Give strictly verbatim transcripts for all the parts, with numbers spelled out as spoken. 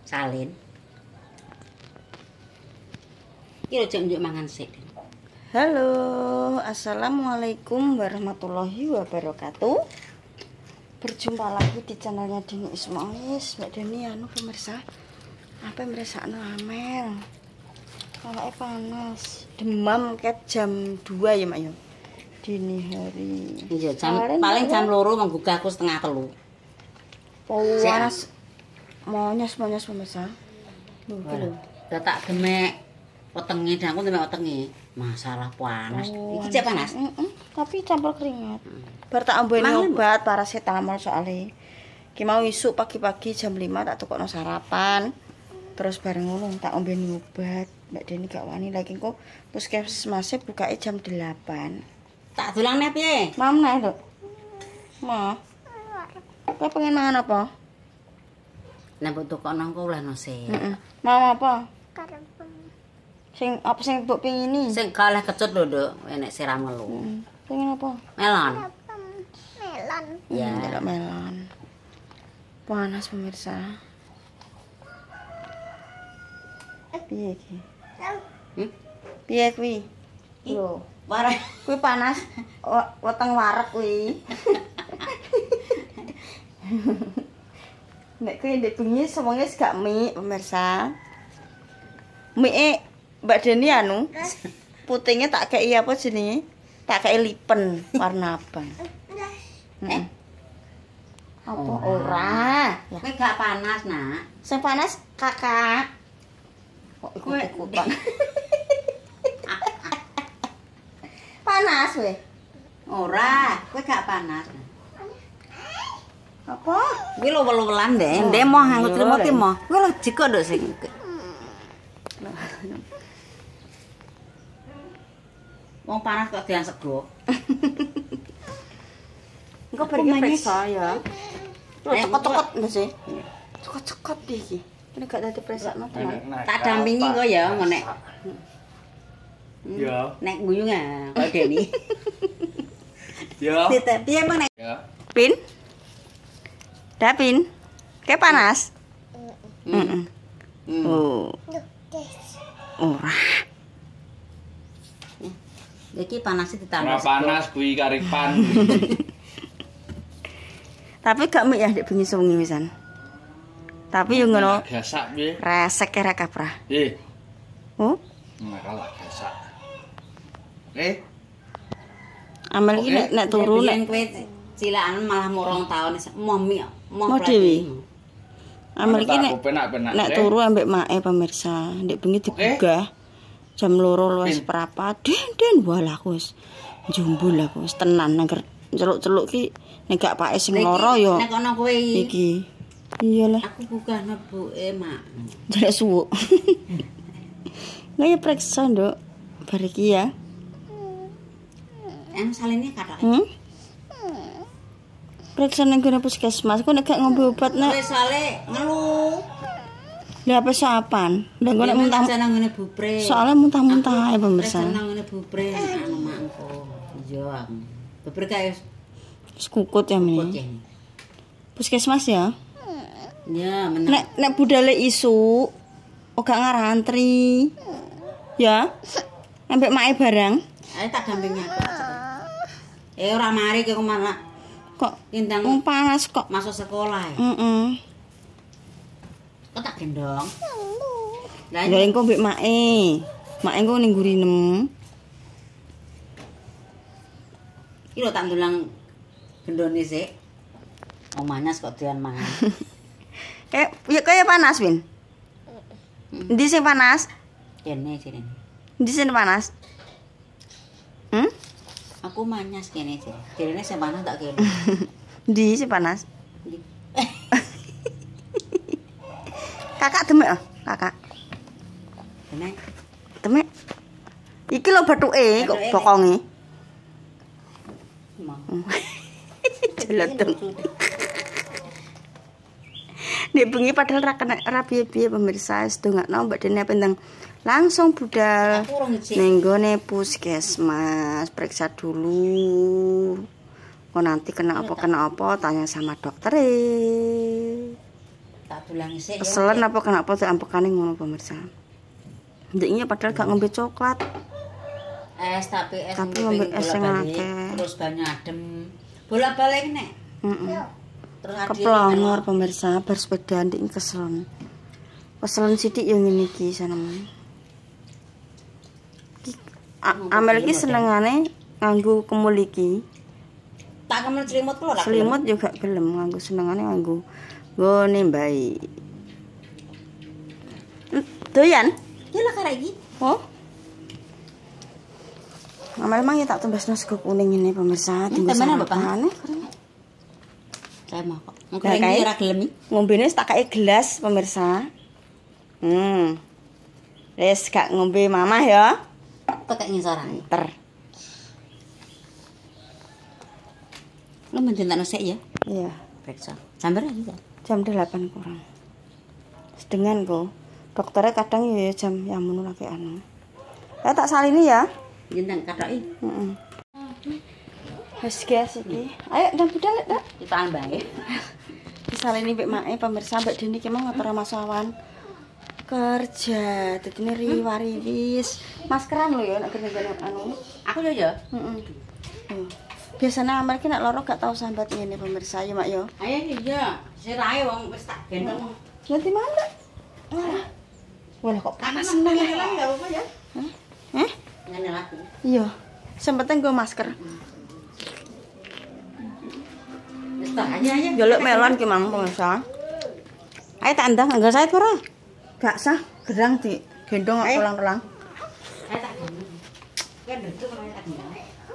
salin. Iki lho njok mangan sik. Halo, assalamualaikum warahmatullahi wabarakatuh. Berjumpa lagi di channelnya Deni Ismail. Mbak Deni anu pemirsa, apa merasa anu amel? Kalau panas, demam kayak jam dua ya mak yo. Dini hari. Iya, jam paling jam loro menggugah aku setengah telu. Panas. Monyos-monyos pemirsa. Lho, lho. Tak gemek wetenge dan aku temek wetenge. Masalah panas. Oh, iki cek panas. Heeh, tapi campur keringat. Bar tak ambeni obat paracetamol soalnya. Ki mau isuk pagi-pagi jam lima tak tukokno sarapan. Terus bareng ngono tak ombeni obat. Mbak Deni gak wani lagi kok puskesmasnya bukake jam delapan. Tak dolangne piye? Mam nek, Dok. Ma. Kok pengen mangan apa? Nek mbok tukokno engko olehno sik. Heeh. Mau apa? Karepem. Sing apa sing mbok pengini? Sing kalah kecut lho, Nduk, enek siram ngelu. Heeh. Pengen apa? Melon. Melon. Ya, hmm, melon. Panas pemirsa. Piye iki? Hmm? Piye kuwi? Lho, warek kuwi panas. Weteng warek kuwi. Nek kuwi ndek bengi semuanya gak mie pemirsa. Mie Mbak Deni anu putingnya tak kei apa jenenge? Tak kei lipen warna abang. Heeh. Apa ora? Kowe gak panas, Nak. Sing panas Kakak. Kok ikut-ikutan. Panas weh. Ora, kowe gak panas. Apa? Kuwi lho welu-welan ndek, ndek moh nganggo trimo ki moh. Kuwi lho jiko nduk sing. Wong panas kok dian sego. Engko pergi periksa ya. Lho cekot-cekot lho sih. Cekot-cekot iki. Ini gak dadi preksakno tenan. Tak dampingi kok ya ngono nek. Ya. Nek guyung ah, kok Deni. Ya. Piye emang nek? Ya. Pin? Dapin? Kayak panas? Heeh. Oh. Ora. Iki panasnya ditambah. Ora panas kuwi karipan. Tapi gak mik ya ndek bengi sewengi pisan. Tapi yo ngono. Gasak piye? Resek kira kaprah. Eh, Oh, ora kalah gasak. Eh, amel iki nek nek turu nek kowe cilakan malah murung taun moh mi moh Moh Dewi. Amel iki nek aku penak-penak. nek turu ambek mae pemirsa, ndek bengi digugah. Jam loro luwes seprapat. Den den walah aku wis jumbul aku wis tenan nang celuk-celuk ki nek gak pake sing loro yo. Nek kono kowe Iki. Iyalah. aku gugah nebuke, Mak. Jelek suwuk. Nggak ya periksa, Nduk. Bar iki ya. Anu saline kathok. Hmm? Periksa nang gone puskesmas. Kok nek gak ngombe obat nek. Kowe soalé ngeluh. Lah apa sapan? Lah kok nek muntah. Jangan ngene bupre. Soalnya muntah-muntah ae pemirsa. Jangan ngene bupre anu mangko. Iya. Bupre kae Wis kukut ya kut meneh. ya. Puskesmas ya. Ya, meneh. Nek nek budale isu ora ngarantri. Ya. Ambek mae barang. Ayo tak dampingi aku. Eh ora mari ki malah Kok tindang wong panas kok. masuk sekolah ya. Heeh. Kok tak gendong. Lah Lah engko mbek mae. Mae engko ning nguri nem. iki lho tak ndulang gendone sik. Omahnya kok doyan mangan. Eh, ya kaya panas, Win. Ndi sing panas? Kene sini. Ndi sing panas? Hmm? Aku manyas kene sih. Kene sing panas tak kene. Ndi sing panas? Kakak demek ah, kakak. Kene. Demek. Iki lho bathuke kok Bathuke. bokonge. Mau. Jeleteng. Nek bengi padahal ra kena ra piye-piye pemirsa, sedongakno Mbak Deni pendang langsung budal Aku urung ngecek. ning gone puskesmas, periksa dulu. Kok nanti kena apa kena apa tanya sama dokter. Tak tulang isik. Keselen apa kenapa tuh ampekane ngono pemirsa. Ndeknya padahal gak ngombe coklat. Es tapi es Tapi ngombe es sing akeh. Terus banyu adem. Bolak-balik nek. Heeh. Terus adil. Keplongor pemirsa bar sepeda ndek keselen. Keselen sithik yo ngene iki sanem. Amel iki senengane nganggo kemul iki. Tak kemul selimut kula lah. Selimut juga gelem nganggo senengane nganggo nggone mbae. Doyan? Ya lah karek iki. Oh. Amel mang ya tak tumbasno sego kuning ini pemirsa. Hmm, temenan Bapak. Saya mau kok. Ngkring iki ora gelem iki. Ngombene tak kae gelas pemirsa. Hmm. Wis gak ngombe mamah ya. Tekek ngisoran. Ter. Lu menjentakno sik ya. Iya. Periksa. Sambar aja. Jam delapan kurang. Sedengan kok. Dokternya kadang ya jam yang ngono lagi anu. Ya tak salini ya. Jentang kathoki. Heeh. Wis gas iki. Ayo ndang budal lek, Dak. Dipangan bae. Disalini mbek make pemirsa mbek Deni ki mau ngatur Mas Wawan. Kerja, dadine riwari wis. Maskeran lho ya nek gene anu. Aku yo yo. Heeh. Hmm. Biasanya Amel ki nek lara gak tau sambat ngene pemirsa ya, Mak yo. Ayo iya, sirahe wong wis tak gendong. Ganti mana? Wah. Wah kok panas Ngene tenan. lagi enggak apa ya? Hah? Hah? Ngene lagi. Iya. Sempetnya gue masker. Wis tak aja aja. Jaluk melon ki mang pemirsa. Ayo tak ndang enggak saya ora. Gak sah, gerang di gendong kok pelang-pelang. Ayo tak gendong. Kan duduk kalau tak gendong.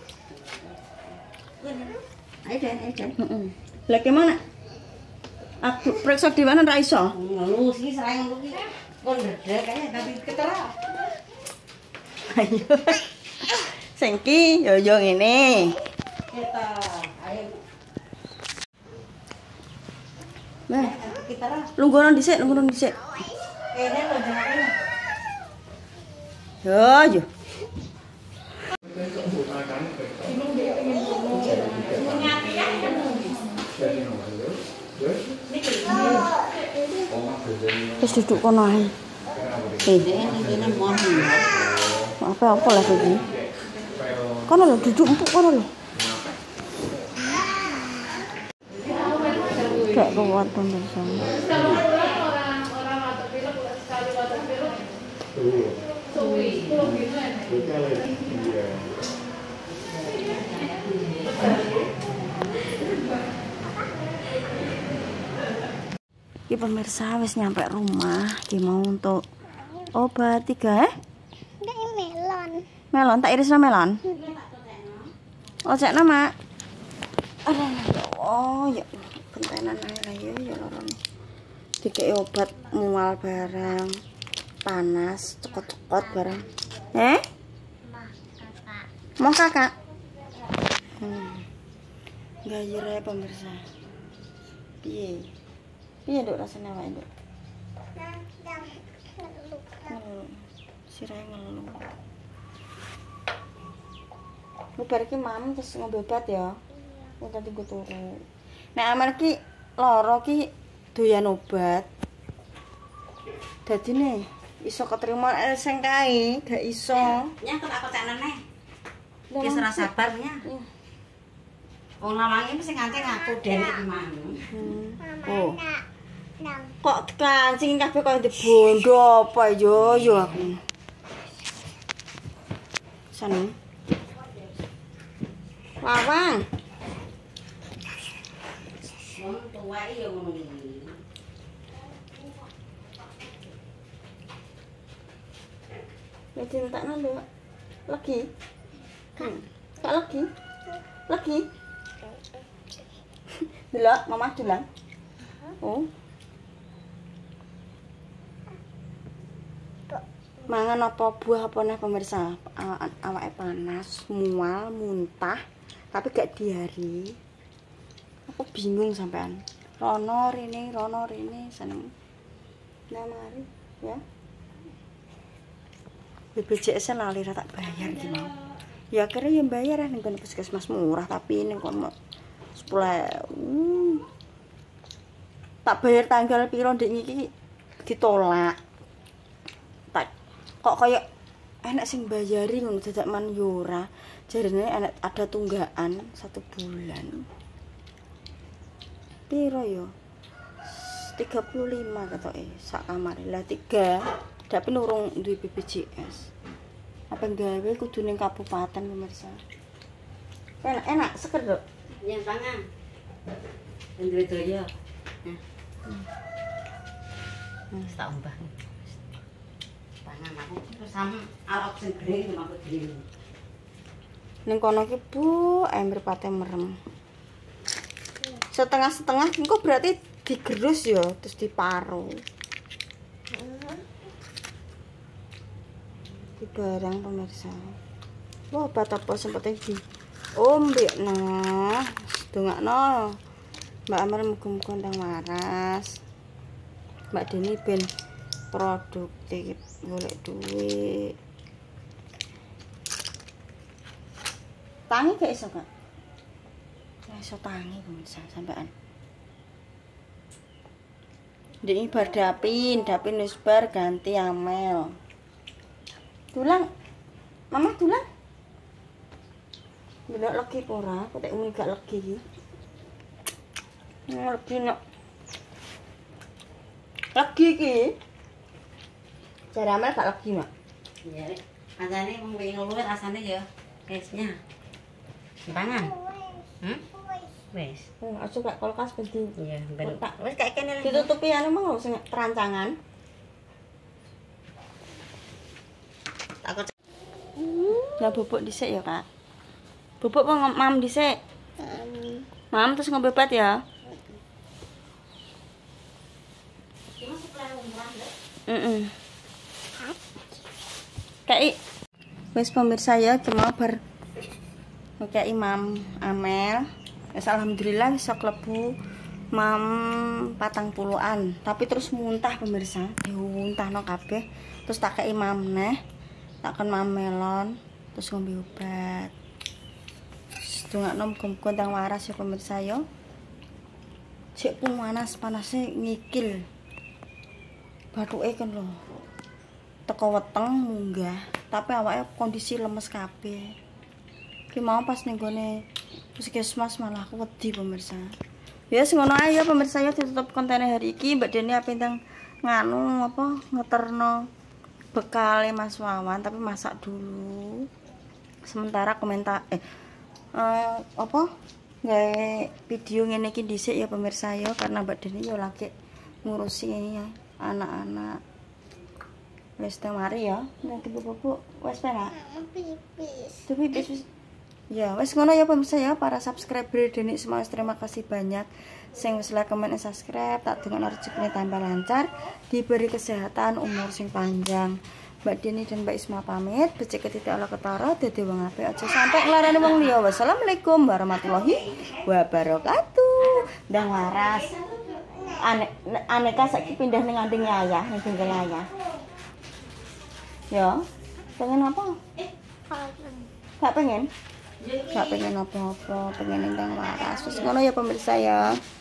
Ayo dan, ayo dan. Heeh. Lah gimana? Aku periksa di mana ra iso? Ngelus iki serae ngono iki. Kon ndedek ae tapi ketera. Ayo. Sengki yo yo ngene. Kita ayo. Nah, Ketera. lungguhno dhisik, lungguhno dhisik. Kene lho jangan. Yo yo. Wis duduk kono ae. Eh, Ini mohon. apa-apa lah iki. Kono lho duduk empuk kono lho. Gak kuat pemirsa. Iki pemirsa wis nyampe rumah, ki mau untuk obat tiga eh? melon. Melon tak irisno melon. Oh, cek nama. Aduh, oh ya bentenan ae lah ya ya loro. Dikei obat mual barang, panas, cekot-cekot barang. Eh? Mau kakak? Hmm. Gayer ya pemirsa. Piye? Piye Duk rasane awake Duk? Ngeluh. Sirahe ngeluh. Lu bar iki mam terus ngombe obat ya. Wong tadi gue turu. Nek Amel ki lara ki doyan obat. Dadine iso keterima sing kae, gak iso. Nya kok aku tenene. Wis ora sabar nya. Wong lawange mesti ngancing aku dene iki mang. Oh. Kok kancing kabeh kaya dibondo apa yo yo aku. Sana. Wawang. Wong tuwa iki yo ngono iki. Ya cintakno lho. Lagi. Hmm. Kak lagi. Lagi. Delok mama dulang. Oh. Mangan apa buah apa nih pemirsa? Awake panas, mual, muntah, tapi gak diare. Aku bingung sampean. Rono rene, rono rene seneng. Nah mari ya. B P J S lali ra tak bayar iki mau. Ya akhirnya yang bayar ning kono puskesmas murah tapi ning kono sepuluh ribu. tak bayar tanggal piro ndek iki ditolak. Tak kok kayak enak sing bayari ngono dadak man yo ora. Jarine enak ada tunggakan satu bulan. Piro yo? tiga puluh lima katoke sak kamar. Lah tiga tapi nurung duwe B P J S. Apa gawe kudu ning kabupaten pemirsa. Enak enak seger lho. Yang pangan. Yang doyo. Nah. Hmm, tak umbah. Pangan aku terus sama arep sing gering aku gering. Ning kono ki Bu, ae mripate merem. Setengah-setengah engko berarti digerus ya, terus diparu. Di barang pemirsa. Wah, obat apa sempet di ombe nah, dongakno. Mbak Amel muga-muga ndang waras. Mbak Deni ben produktif golek duit. Tangi gak iso, Kak? Gak iso tangi pemirsa sampean. Ndek bar dapin, dapin wis bar ganti Amel. Tulang. Mama tulang. Delok legi apa ora? Kok tek muni gak legi iki. Legi nek. Legi iki. Jare Amel gak legi, Mak. Iya, Rek. Rasane mung pengen luwih rasane ya. Esnya. Pangan. Hmm? Wes. Oh, aja gak kulkas ben di. Iya, ben. Wes kayak kene Ditutupi anu mau sing terancangan. Takut. Lah bubuk dhisik ya, Kak. Bubuk mau mam dhisik. Mam terus ngombe obat ya. Cuma setelah umrah, Rek. Heeh. Kayak wis pemirsa ya, cuma bar kayak Imam Amel. Wis alhamdulillah iso klebu mam patang puluhan, tapi terus muntah pemirsa, dimuntahno kabeh. Terus tak kei mam neh, tak kon mam melon, terus ngombe obat. Dongakno muga-muga ndang waras ya pemirsa ya. Cek pun panas panasnya ngikil. Bathuke kan lho. Teko weteng munggah, tapi awake kondisi lemes kabeh. Ki mau pas ning gone puskesmas malah aku wedi pemirsa. Ya sing ngono ae ya pemirsa ya ditutup konten hari iki. Mbak Deni apa ndang nganu apa ngeterno bekale Mas Wawan tapi masak dulu. Sementara komentar eh uh, apa gawe video ngene iki dhisik ya pemirsa ya karena Mbak Deni yo lagi ngurusi ya anak-anak. Wes mari ya. Nanti bubuk wes penak. Pipis. Tuh pipis. Ya, wes ngono ya pemirsa ya para subscriber Deni semua terima kasih banyak sing wis like, comment, dan subscribe. Tak dengan rezekine tambah lancar, diberi kesehatan, umur sing panjang. Mbak Deni dan Mbak Isma pamit, becik ketitik ala ketara dadi wong apik aja sampai nglarani wong liya. Wassalamualaikum warahmatullahi wabarakatuh. Ndang waras. Ane aneka saiki pindah ning nganding ayah, ning bengkel ayah. Ya, pengen apa? Gak pengen? Gak pengen apa-apa, pengen ndang waras. Terus ngono ya pemirsa ya.